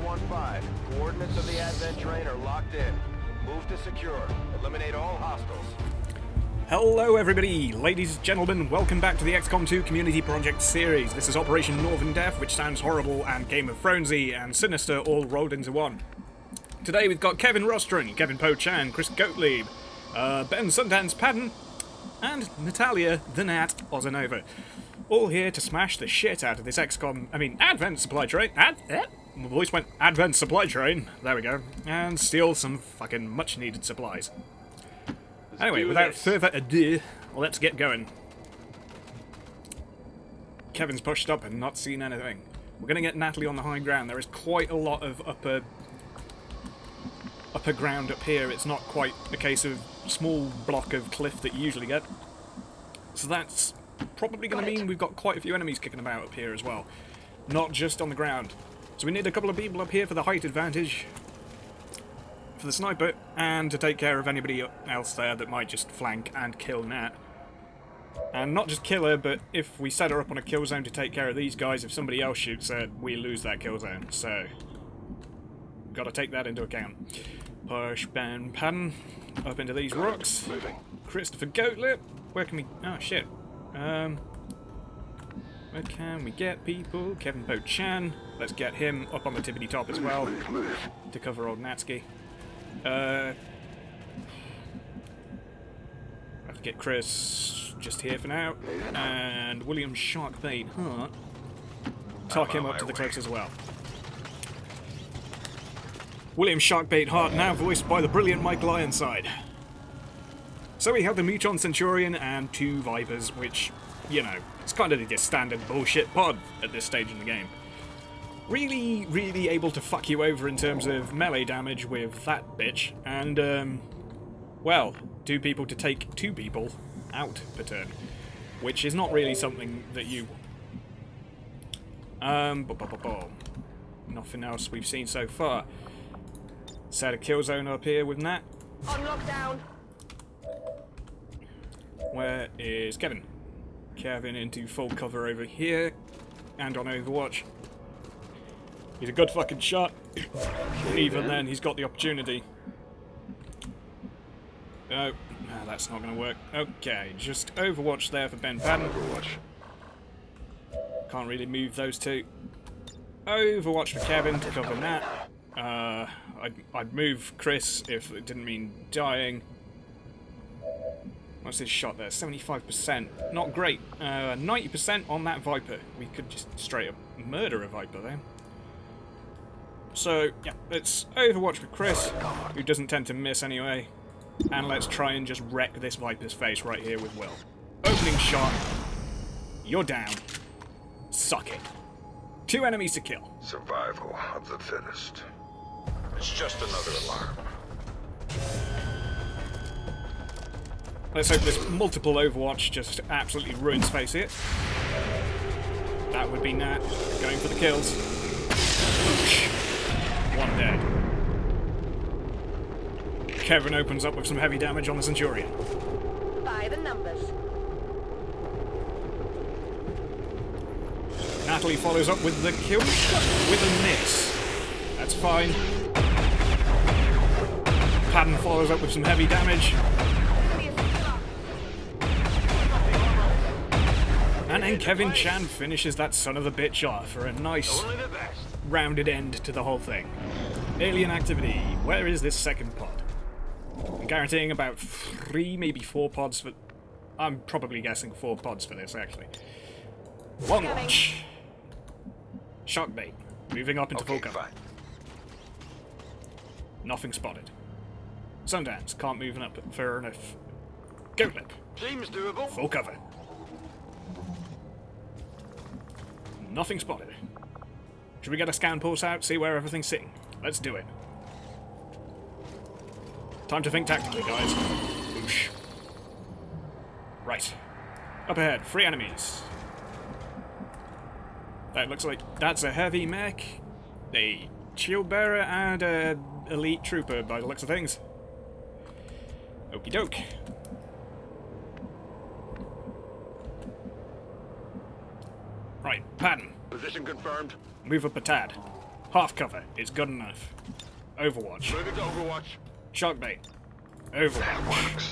115. Coordinates of the advent train are locked in. Move to secure. Eliminate all hostiles. Hello everybody, ladies and gentlemen, welcome back to the XCOM 2 Community Project series. This is Operation Northern Death, which sounds horrible and Game of Thronesy and sinister all rolled into one. Today we've got Kevin ROSTRON, Kevin Chan, Chris GOATLIP, Ben SUNDANCE PADDON, and NATALYA the NAT OZINOVA. All here to smash the shit out of this Advent Supply Train. My voice went Advent Supply Train, there we go, and steal some fucking much needed supplies. Anyway, without further ado, let's get going. Kevin's pushed up and not seen anything. We're going to get Natalie on the high ground. There is quite a lot of upper ground up here. It's not quite a case of small block of cliff that you usually get. So that's probably going to mean we've got quite a few enemies kicking about up here as well. Not just on the ground. So we need a couple of people up here for the height advantage, for the sniper, and to take care of anybody else there that might just flank and kill Nat. And not just kill her, but if we set her up on a kill zone to take care of these guys, if somebody else shoots her, we lose that kill zone. So, got to take that into account. Push Ben PADDON up into these rocks. Christopher GOATLIP, where can we... oh shit. Where can we get people? Kevin Chan, let's get him up on the tippity top as well, to cover old Natsky. I have to get Chris just here for now, and William Sharkbait HART. Talk him up to the cliffs as well. William Sharkbait HART, now voiced by the brilliant Michael Ironside. So we have the Muton Centurion and two Vipers, which, you know, it's kind of the standard bullshit pod at this stage in the game. Really, really able to fuck you over in terms of melee damage with that bitch, and, well, two people to take two people out per turn, which is not really something that you... Nothing else we've seen so far. Set a kill zone up here with Nat. On lockdown. Where is Kevin? Kevin into full cover over here, and on Overwatch. He's a good fucking shot. Even then, he's got the opportunity. Oh, no, that's not going to work. Okay, just Overwatch there for Ben PADDON. Can't really move those two. Overwatch for Kevin to cover Nat. I'd move Chris if it didn't mean dying. What's his shot there? 75%. Not great. 90% on that Viper. We could just straight up murder a Viper there. So, yeah, let's Overwatch with Chris, who doesn't tend to miss anyway. And let's try and just wreck this Viper's face right here with Will. Opening shot. You're down. Suck it. Two enemies to kill. Survival of the fittest. It's just another alarm. Let's hope this multiple Overwatch just absolutely ruins face here. That would be Nat going for the kills. One dead. Kevin opens up with some heavy damage on the Centurion. By the numbers. Natalie follows up with the kill shot with a miss. That's fine. PADDON follows up with some heavy damage. And then Kevin Chan finishes that son of a bitch off for a nice rounded end to the whole thing. Alien activity. Where is this second pod? I'm guaranteeing about 3, maybe 4 pods for... I'm probably guessing 4 pods for this, actually. Long watch. Sharkbait. Moving up into full cover. Fine. Nothing spotted. Sundance. Can't move up. Fair enough. GOATLIP. Seems doable. Full cover. Nothing spotted. Should we get a scan pulse out, see where everything's sitting? Let's do it. Time to think tactically, guys. Boosh. Right. Up ahead, 3 enemies. That looks like that's a heavy mech, a shield bearer, and a elite trooper by the looks of things. Okie doke. Right, PADDON. Position confirmed. Move up a tad. Half cover is good enough. Overwatch. Moving to Overwatch. Shock bait. Overwatch.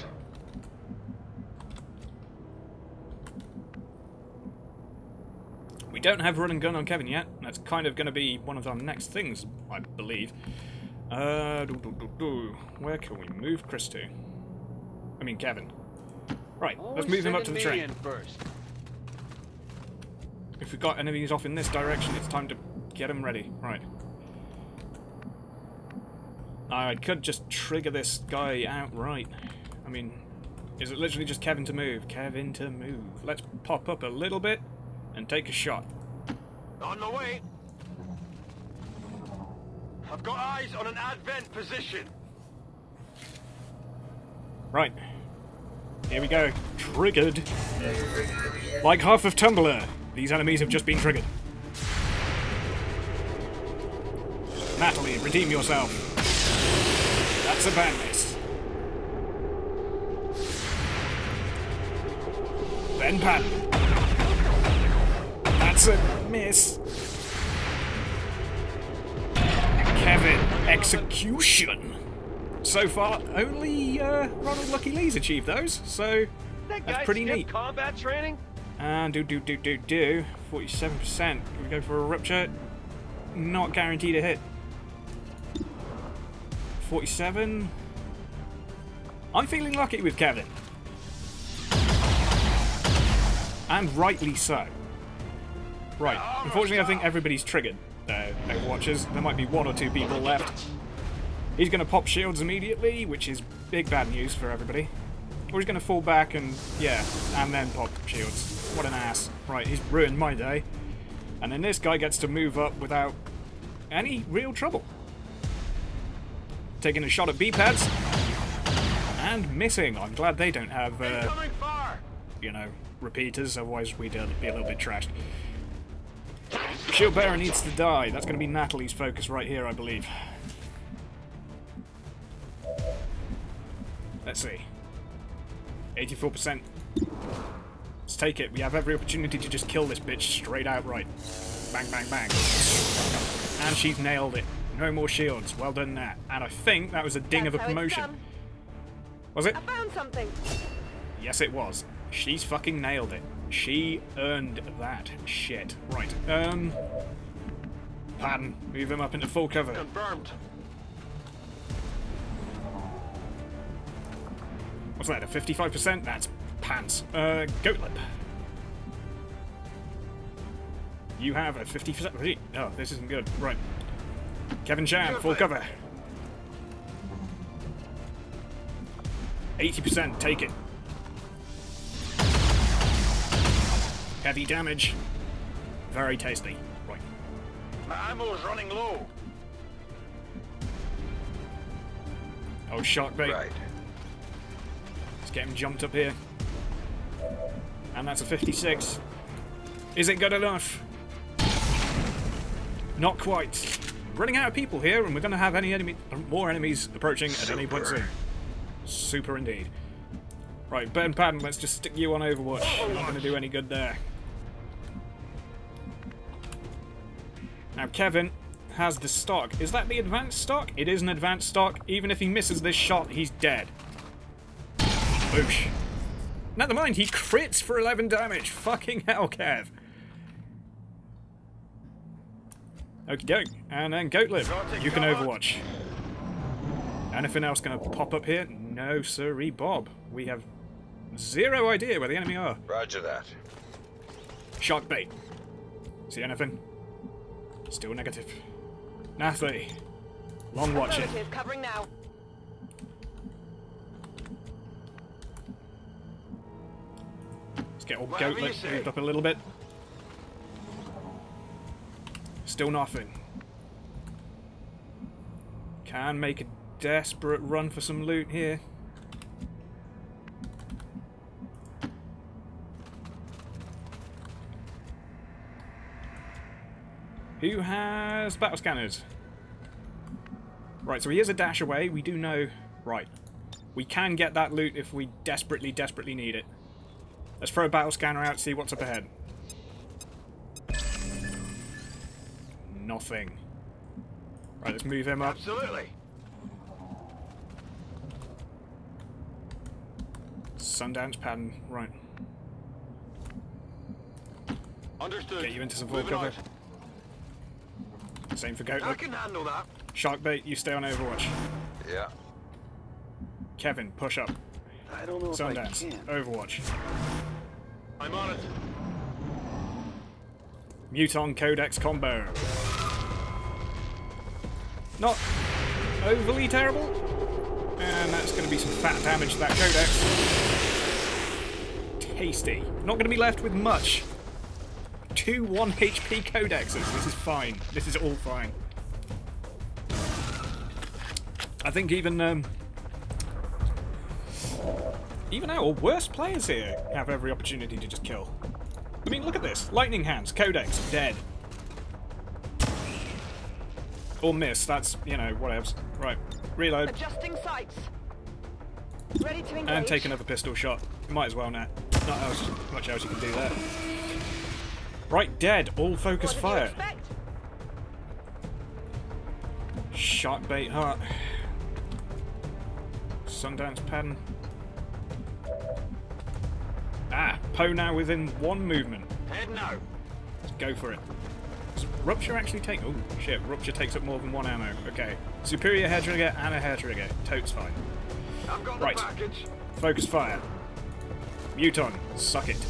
We don't have run and gun on Kevin yet. That's kind of going to be one of our next things, I believe. Where can we move Chris to? I mean Kevin. Right, let's move him up to the train. First. If we've got enemies off in this direction, it's time to get them ready. Right. I could just trigger this guy outright. I mean, is it literally just Kevin to move? Kevin to move. Let's pop up a little bit and take a shot. On the way. I've got eyes on an advent position. Right. Here we go. Triggered. Like half of Tumblr, these enemies have just been triggered. Natalie, redeem yourself. That's a bad miss. Ben Paddon. That's a miss. Kevin, execution. So far, only Ronald Lucky Lee's achieved those, so that's pretty neat. Combat training? And 47%. Can we go for a rupture? Not guaranteed a hit. 47. I'm feeling lucky with Kevin. And rightly so. Right, unfortunately I think everybody's triggered Overwatchers. There might be one or two people left. He's going to pop shields immediately, which is big bad news for everybody. Or he's going to fall back and, yeah, and then pop shields. What an ass. Right, he's ruined my day. And then this guy gets to move up without any real trouble. Taking a shot at B-pads. And missing. I'm glad they don't have, you know, repeaters, otherwise we'd be a little bit trashed. Shield bearer needs to die. That's going to be Natalie's focus right here, I believe. Let's see. 84%. Let's take it. We have every opportunity to just kill this bitch straight outright. Bang, bang, bang. And she's nailed it. No more shields. Well done, Nat. And I think that was a ding of a promotion. Was it? I found something. Yes, it was. She's fucking nailed it. She earned that shit. Right. Paddon. Move him up into full cover. Confirmed. What's that, a 55%? That's pants. GOATLIP. You have a 50%. Oh, this isn't good. Right. Kevin Chan, full cover. 80%, take it. Heavy damage. Very tasty. Right. My ammo's running low. Oh, shock bait. Right. Let's get him jumped up here. And that's a 56. Is it good enough? Not quite. Running out of people here, and we're going to have more enemies approaching at any point soon. Super indeed. Right, Ben Paddon, let's just stick you on Overwatch. Not going to do any good there. Now Kevin has the stock. Is that the advanced stock? It is an advanced stock. Even if he misses this shot, he's dead. Boosh. Never mind, he crits for 11 damage. Fucking hell, Kev. Okie doke. And then GOATLIP. You can Overwatch. Anything else going to pop up here? No, sirree, Bob. We have zero idea where the enemy are. Roger that. Shock bait. See anything? Still negative. Nathalie. Long watch it. Covering now. Let's get old GOATLIP moved up a little bit. Still nothing. Can make a desperate run for some loot here. Who has battle scanners? Right, so he is a dash away. We do know... Right. We can get that loot if we desperately, desperately need it. Let's throw a battle scanner out, see what's up ahead. Nothing. Right, let's move him up. Absolutely. Sundance, Paddon, right. Understood. Get you into some full Moving cover. out. Same for I GOATLIP. can handle that. Sharkbait, you stay on Overwatch. Yeah. Kevin, push up. I don't know if I Sundance, can. Overwatch. I'm on it. Muton Codex combo. Not overly terrible. And that's going to be some fat damage to that Codex. Tasty. Not going to be left with much. 2 1 HP Codexes. This is fine. This is all fine. I think even our worst players here have every opportunity to just kill. I mean, look at this. Lightning Hands, Codex, dead. Or miss, that's, you know, whatevs. Right, reload. Adjusting sights. Ready to engage. And take another pistol shot. Might as well, Nat. Not much else you can do there. Right, dead. All focus What did you fire. expect? Sharkbait Heart. Sundance Paddon. Ah, Poe now within 1 movement. Head now. Let's go for it. Does Rupture actually take... Oh, shit. Rupture takes up more than 1 ammo. Okay. Superior hair trigger and a hair trigger. Totes fine. I've got the Right. package. Focus fire. Muton, suck it.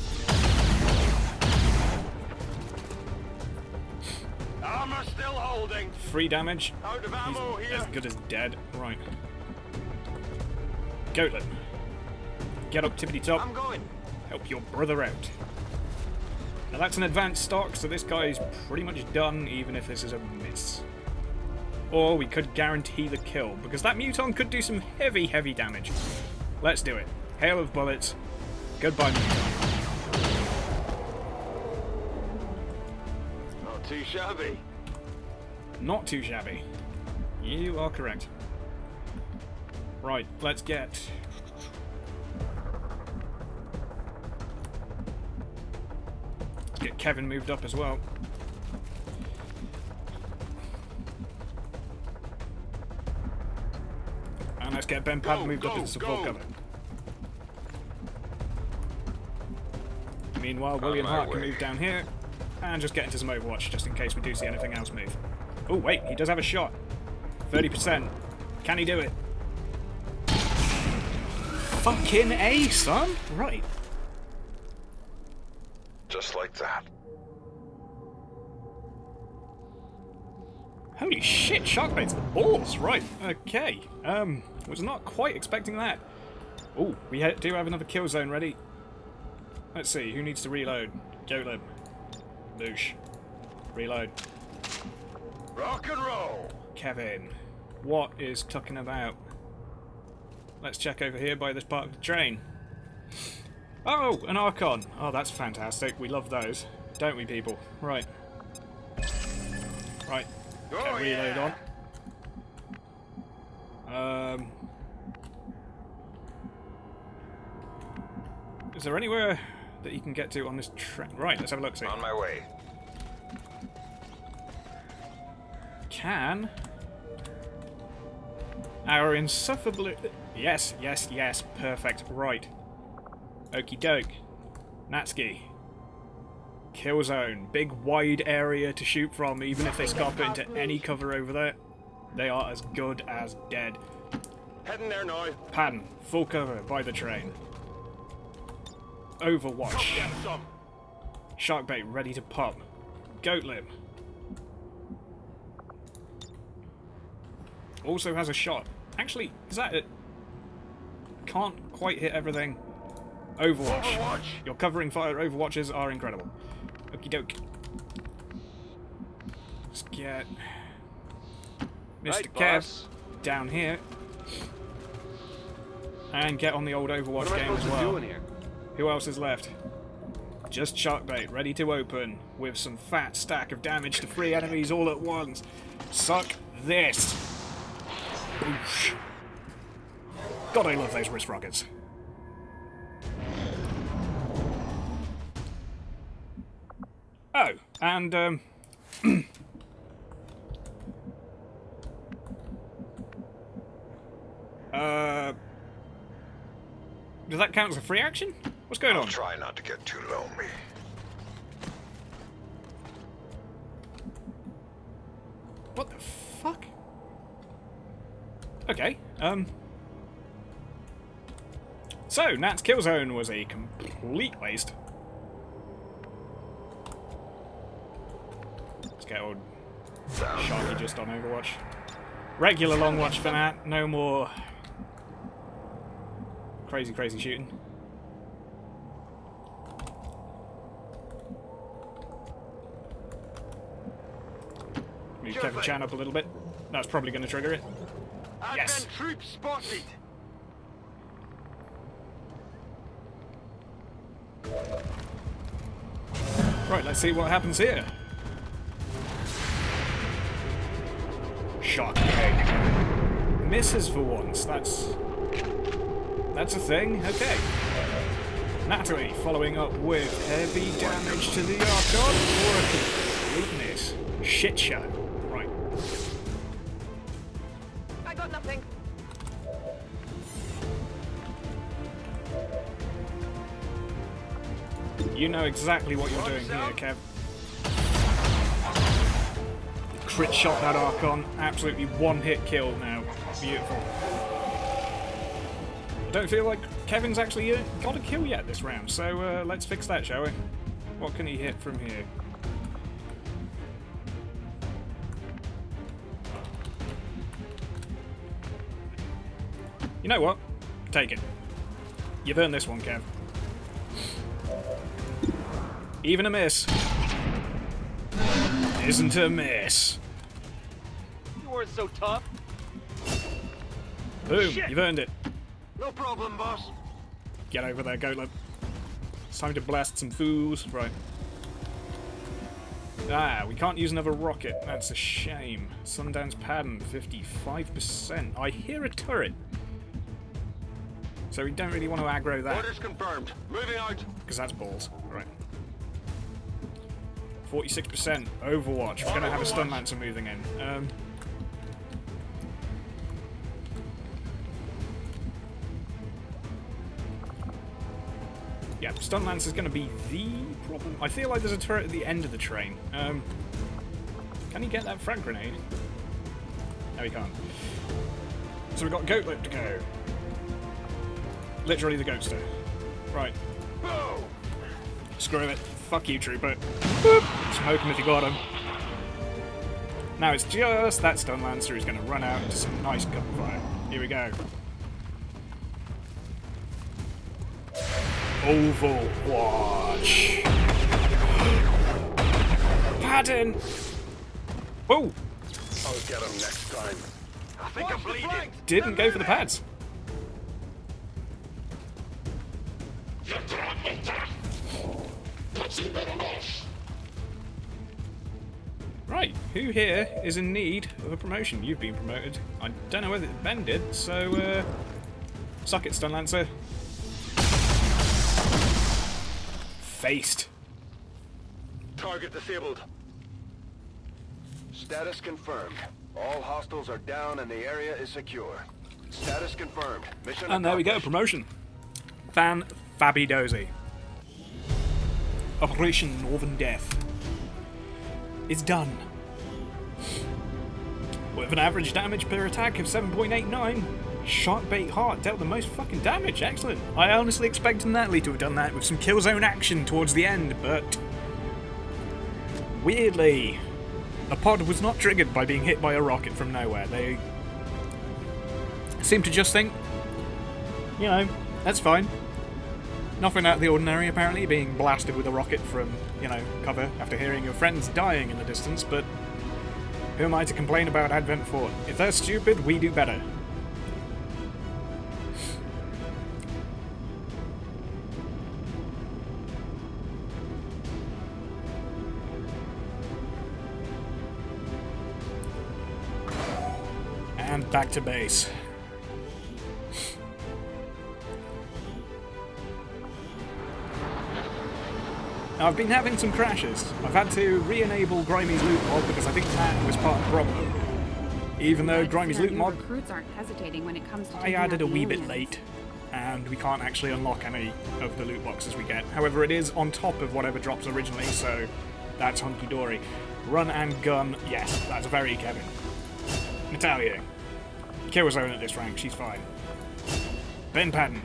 Armor still holding. 3 damage. Out of ammo He's here. as good as dead. Right. GOATLIP. Get up tippity top. I'm going. Help your brother out. Now that's an advanced stock, so this guy's pretty much done, even if this is a miss. Or we could guarantee the kill, because that Muton could do some heavy, heavy damage. Let's do it. Hail of bullets. Goodbye, Muton. Not too shabby. Not too shabby. You are correct. Right, let's get... Kevin moved up as well. And let's get Ben Paddon moved up into support cover. Meanwhile, William Hart can move down here and just get into some Overwatch just in case we do see anything else move. Oh wait, he does have a shot. 30%. Can he do it? Fucking A, son! Right. Just like that. Holy shit, Sharkbait's the balls! Right, okay. Was not quite expecting that. Oh, we do have another kill zone ready. Let's see, who needs to reload? GOATLIB. Boosh. Reload. Rock and roll. Kevin. What is tucking about? Let's check over here by this part of the train. Oh, an Archon. Oh, that's fantastic. We love those. Don't we, people? Right. Right. Oh, Get reload yeah. on. Is there anywhere that you can get to on this train? Right, let's have a look. See. On my way. Can our insufferable... Yes, yes, yes. Perfect. Right. Okie doke. Natsuki. Kill zone. Big wide area to shoot from, even if they scarp it into any cover over there. They are as good as dead. Heading there now. Paddon. Full cover by the train. Overwatch. Get some. Sharkbait ready to pop. GOATLIP. Also has a shot. Actually, is that it? Can't quite hit everything. Overwatch. Overwatch. Your covering fire Overwatches are incredible. Okie doke. Let's get Mr. Right, Kev boss. down here. And get on the old Overwatch What am I game as supposed to well. do in here? Who else is left? Just Sharkbait, ready to open, with some fat stack of damage to 3 enemies all at once. Suck this! Boosh. God, I love those wrist rockets. Oh, and Does that count as a free action? What's going I'll on? try not to get too lonely. What the fuck? Okay, so, Nat's kill zone was a complete waste. Let's get old Sharky just on Overwatch. Regular long watch for Nat, no more crazy shooting. Move Kevin Chan up a little bit. That's probably going to trigger it. Yes. Troops spotted. Right, let's see what happens here. Shot. Misses for once. That's a thing. Okay. Natalie following up with heavy damage to the Archon for a completeness shit show. Right. I got nothing. You know exactly what you're doing here, Kev. Crit shot that Archon. Absolutely one-hit kill now. Beautiful. I don't feel like Kevin's actually got a kill yet this round, so let's fix that, shall we? What can he hit from here? You know what? Take it. You've earned this one, Kev. Even a miss isn't a miss. You weren't so tough. Boom, Shit. you've earned it. No problem, boss. Get over there, GOATLIP. It's time to blast some fools. Right. Ah, we can't use another rocket. That's a shame. Sundance PADDON, 55%. I hear a turret. So we don't really want to aggro that. Orders confirmed. Moving out. Because that's balls. Right. 46%. Overwatch. We're going to have a stun lancer moving in. Yeah, stun lance is going to be the problem. I feel like there's a turret at the end of the train. Can he get that frag grenade? No, he can't. So we've got GOATLIP to go. Literally the Goatster. Right. Boom. Screw it. Fuck you, trooper. Boop. Smoke him if you got him. Now it's just that stun lancer who's going to run out into some nice gunfire. Here we go. Overwatch. PADDON. Oh! I'll get him next time. I think I'm bleeding. Didn't go for the pads. Right, who here is in need of a promotion? You've been promoted. I don't know whether Ben did, so suck it, Stun Lancer. Faced. Target disabled. Status confirmed. All hostiles are down and the area is secure. Status confirmed. Mission And there we go, promotion. Fan-fabby-dozy. Operation Northern Death is done. With an average damage per attack of 7.89, Sharkbait Heart dealt the most fucking damage. Excellent. I honestly expected Natalie to have done that with some kill zone action towards the end, but weirdly, the pod was not triggered by being hit by a rocket from nowhere. They seem to just think, you know, that's fine. Nothing out of the ordinary, apparently, being blasted with a rocket from, you know, cover after hearing your friends dying in the distance, but who am I to complain about Advent Fort? If they're stupid, we do better. And back to base. Now, I've been having some crashes. I've had to re-enable Grimey's loot mod because I think that was part of the problem. Even though Grimey's loot mod, recruits aren't hesitating when it comes to I added a wee bit late, and we can't actually unlock any of the loot boxes we get. However, it is on top of whatever drops originally, so that's hunky-dory. Run and gun, yes, that's very Kevin. NATALYA. Kill zone at this rank, she's fine. Ben PADDON.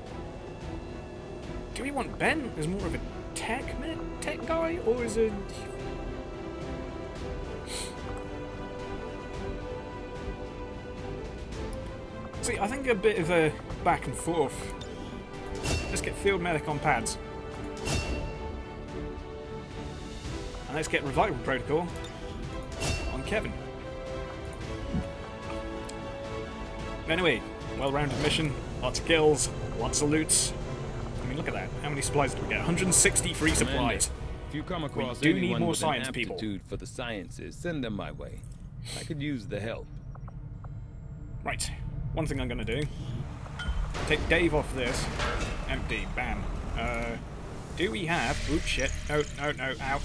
Do we want Ben as more of a tech guy, or is it... See, I think a bit of a back and forth. Let's get field medic on pads. And let's get revival protocol on Kevin. Anyway, well-rounded mission, lots of kills, lots of loots. I mean, look at that. How many supplies did we get? 160 free supplies. If you come across we do need anyone more with science an people. aptitude for the sciences, send them my way. I could use the help. Right. One thing I'm going to do. Take Dave off this. Empty. Bam. Do we have... Oops, shit. No, ow.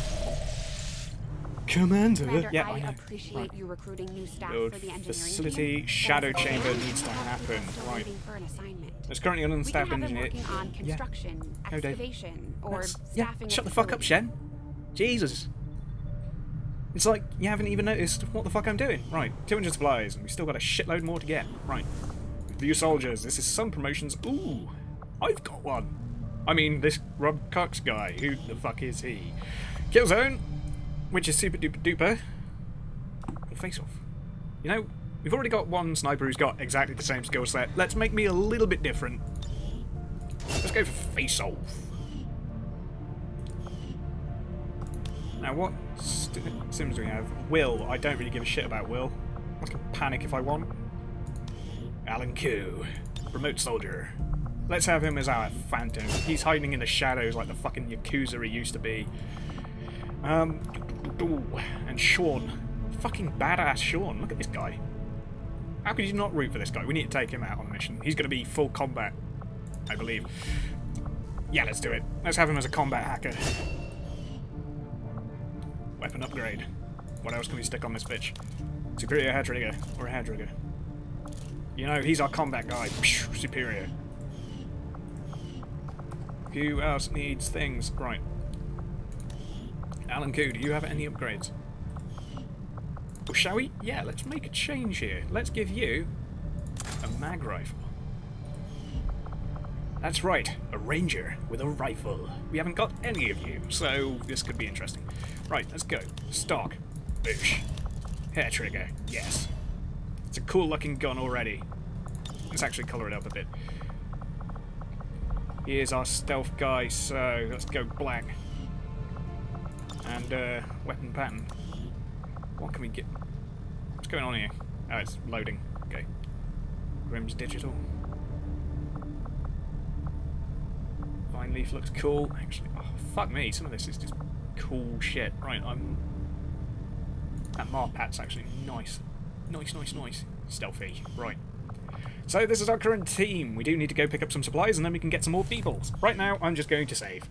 Commander. Commander, Yeah, I know. appreciate Right. you recruiting new staff Build for the engineering facility. team. Shadow That's chamber okay. needs to happen. Still Right. leaving for an assignment. There's currently an We can unstaffed have them engineer. working on construction, No, Dave. excavation, or Let's- staffing. shut a the fuck up, facility. Shen. Jesus. It's like you haven't even noticed what the fuck I'm doing. Right, 200 supplies, and we've still got a shitload more to get. Right. View soldiers. This is some promotions. Ooh, I've got one. I mean, this Rob Cox guy. Who the fuck is he? Killzone, which is super duper duper. Face off. You know, we've already got one sniper who's got exactly the same skill set. Let's make me a little bit different. Let's go for face off. Now, what sims do we have? Will. I don't really give a shit about Will. I can panic if I want. Alan Q. Remote soldier. Let's have him as our phantom. He's hiding in the shadows like the fucking Yakuza he used to be. And Sean. Fucking badass Sean. Look at this guy. How could you not root for this guy? We need to take him out on a mission. He's going to be full combat, I believe. Yeah, let's do it. Let's have him as a combat hacker. Weapon upgrade. What else can we stick on this bitch? Superior hair trigger. Or a hair trigger. You know, he's our combat guy. Superior. Who else needs things? Right. Alan Q, do you have any upgrades? Well, shall we? Yeah, let's make a change here. Let's give you a mag rifle. That's right, a ranger with a rifle. We haven't got any of you, so this could be interesting. Right, let's go. Stock. Boosh. Hair trigger. Yes. It's a cool looking gun already. Let's actually colour it up a bit. Here's our stealth guy, so let's go black. And weapon pattern. What can we get? What's going on here? Oh, it's loading. Okay. Grim's digital. Vine leaf looks cool. Actually, oh, fuck me. Some of this is just cool shit. Right, that Marpat's actually nice. Nice. Stealthy. Right. So this is our current team. We do need to go pick up some supplies and then we can get some more people. Right now, I'm just going to save.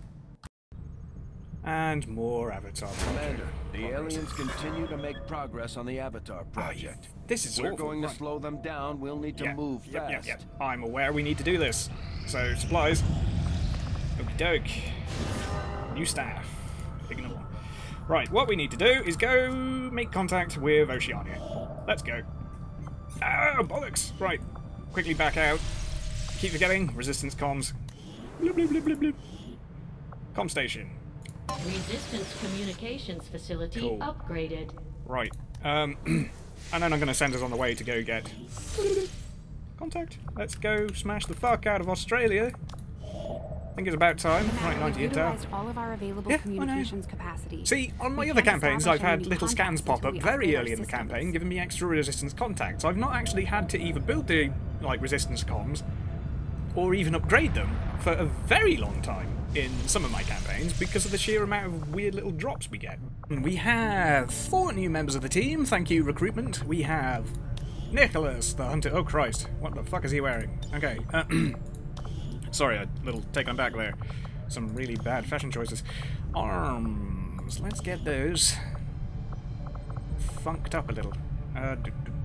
And more Avatar Commander, the aliens continue to make progress on the Avatar project. This is We're awful. going to Right. slow them down. We'll need to move fast. Yep. I'm aware we need to do this. So, supplies. Okie doke. New staff. Big enough one. Right, what we need to do is go make contact with Oceania. Let's go. Ah, bollocks! Right, quickly back out. Keep forgetting. Resistance comms. Bloop, bloop, bloop, bloop, bloop. Comm station. Resistance communications facility Cool. upgraded. Right. And then I'm going to send us on the way to go get contact. Let's go smash the fuck out of Australia. I think it's about time. Right, 90 We've intel. utilized all of our available Yeah, I know. communications capacity. See, on my We other can't campaigns, establish I've had any little scans pop contacts up until we very upgrade our early in the systems. campaign, giving me extra resistance contacts. I've not actually had to either build the resistance comms or even upgrade them for a very long time in some of my campaigns because of the sheer amount of weird little drops we get. We have 4 new members of the team. Thank you, recruitment. We have Nicholas, the hunter. Oh Christ, what the fuck is he wearing? Okay. Sorry, a little taken aback there. Some really bad fashion choices. Arms. Let's get those funked up a little. There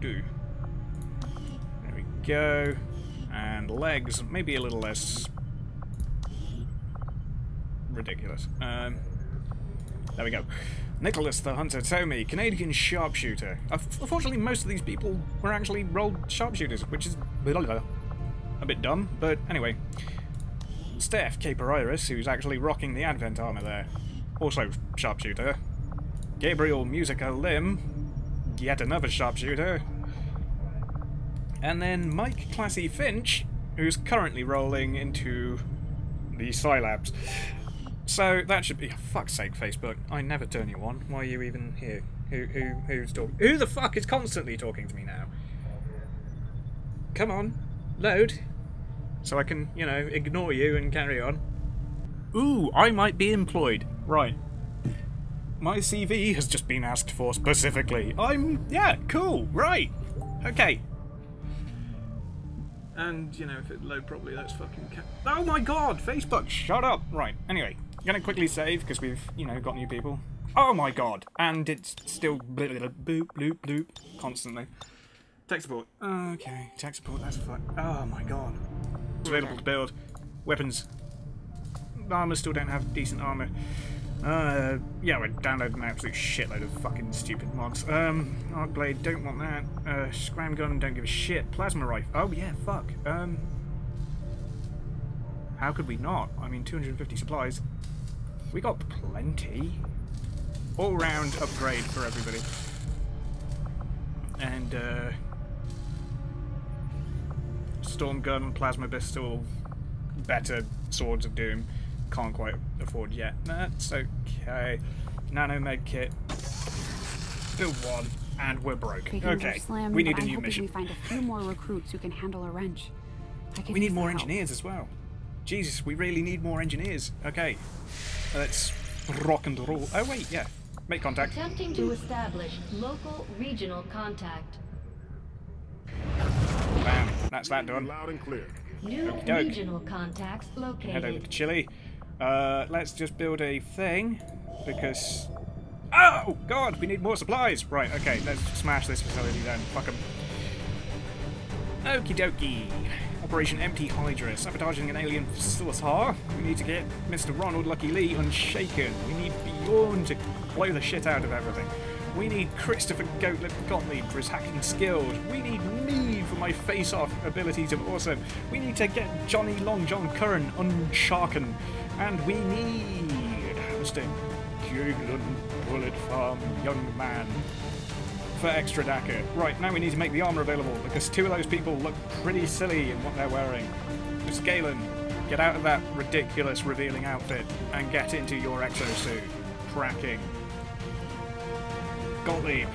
we go. And legs, maybe a little less ridiculous. There we go. Nicholas the Hunter Tomey, Canadian sharpshooter. Unfortunately, most of these people were actually rolled sharpshooters, which is a bit dumb, but anyway. Steph Caper Iris, who's actually rocking the Advent armor there. Also sharpshooter. Gabriel Musica Lim, yet another sharpshooter. And then Mike Classy Finch, who's currently rolling into the Scilabs. So that should be... For fuck's sake, Facebook. I never turn you on. Why are you even here? Who's talking? Who the fuck is constantly talking to me now? Come on. Load. So I can, you know, ignore you and carry on. Ooh, I might be employed. Right. My CV has just been asked for specifically. Yeah, cool. Right. Okay. And, you know, if it load properly, that's fucking... Oh my god! Facebook, shut up! Right, anyway. Gonna quickly save, because we've, you know, got new people. Oh my god! And it's still bloop, bloop, bloop, bloop, constantly. Tech support. Okay, tech support, that's fine. Oh my god. It's available to build. Weapons. Armor still don't have decent armor. Yeah, we're downloading an absolute shitload of fucking stupid mods. Arc blade, don't want that. Scram gun, don't give a shit. Plasma rifle. Oh yeah, fuck. How could we not? I mean, 250 supplies. We got plenty. All round upgrade for everybody. And storm gun, plasma pistol, better swords of doom. Can't quite afford yet. That's okay. Nano med kit. Build one, and we're broke. Okay, we need a new mission. We find a few more recruits who can handle a wrench. We need more engineers as well. Jesus, we really need more engineers. Okay, let's rock and roll. Oh wait, yeah. Make contact. Attempting to establish local regional contact. Bam, that's that done. Loud and clear. New Okey-doke. regional contacts located. Head over to Chile. Let's just build a thing, because... Oh, God, we need more supplies! Right, okay, let's smash this facility then. Fuck 'em. Okie dokie. Operation Empty Hydra. Sabotaging an alien facility. We need to get Mr. Ronald Lucky Lee unshaken. We need Bjorn to blow the shit out of everything. We need Christopher Gottlieb for his hacking skills. We need me for my face-off abilities of awesome. We need to get Johnny Long John Curran unsharken. And we need Mr. Jugland Bullet Farm Young Man for extra Dakar. Right, now we need to make the armor available because two of those people look pretty silly in what they're wearing. Mr. Galen, get out of that ridiculous revealing outfit and get into your exosuit. Cracking. Gottlieb.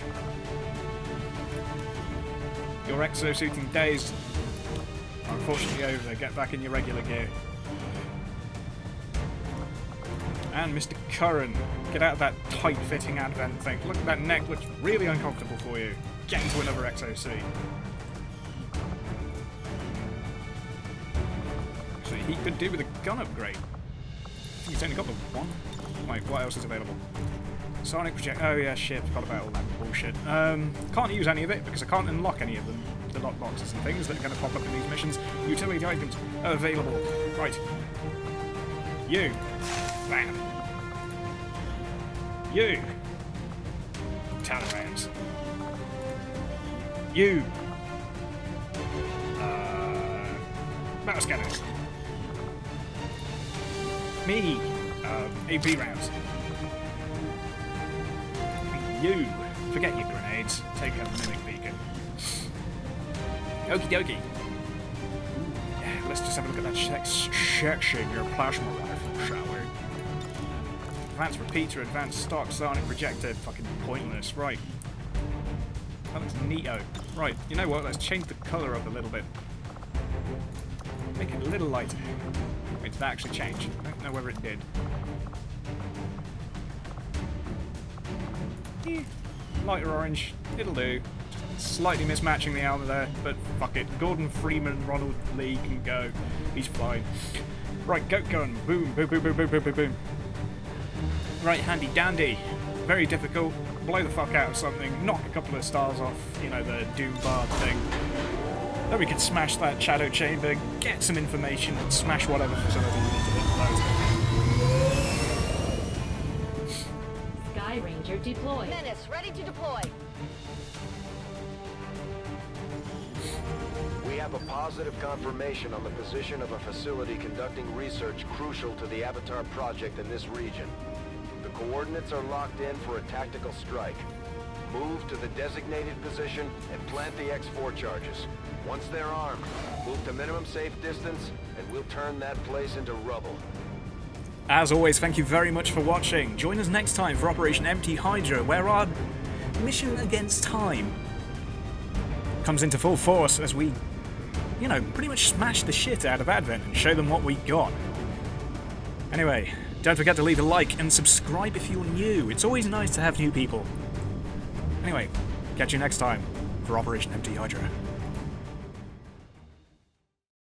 Your exosuiting days are unfortunately over. Get back in your regular gear. And Mr. Curran, get out of that tight-fitting Advent thing. Look, that neck looks really uncomfortable for you. Get into another exosuit. Actually, he could do with a gun upgrade. I think he's only got the one. Wait, what else is available? Sonic project. Oh yeah, shit. Forgot about all that bullshit. Can't use any of it because I can't unlock any of them. The lock boxes and things that are going to pop up in these missions. Utility items are available. Right. You. Bam. You. Talarounds. You. Battle scanners. Me. AP rounds. You. Forget your grenades. Take a mimic beacon. Okie dokie. Yeah, let's just have a look at that section, your plasma rifle, shall we? Advanced repeater, advanced stock, sonic projector. Fucking pointless. Right. That looks neato. Right, you know what? Let's change the colour up a little bit. Make it a little lighter. Wait, did that actually change? I don't know whether it did. Lighter orange, it'll do. Slightly mismatching the armor there, but fuck it. Gordon Freeman, Ronald Lee can go. He's fine. Right, goat gun. Boom, boom, boom, boom, boom, boom, boom, boom. Right, handy dandy. Very difficult. blow the fuck out of something, knock a couple of stars off, you know, the Doom Bar thing. Then we can smash that shadow chamber, get some information, and smash whatever facility we need to hit those. Sky Ranger deployed. Menace, ready to deploy. We have a positive confirmation on the position of a facility conducting research crucial to the Avatar project in this region. The coordinates are locked in for a tactical strike. Move to the designated position and plant the X4 charges. Once they're armed, move to minimum safe distance, and we'll turn that place into rubble. As always, thank you very much for watching. Join us next time for Operation Empty Hydra, where our mission against time comes into full force as we, you know, pretty much smash the shit out of Advent and show them what we got. Anyway, don't forget to leave a like and subscribe if you're new. It's always nice to have new people. Anyway, catch you next time for Operation Empty Hydra.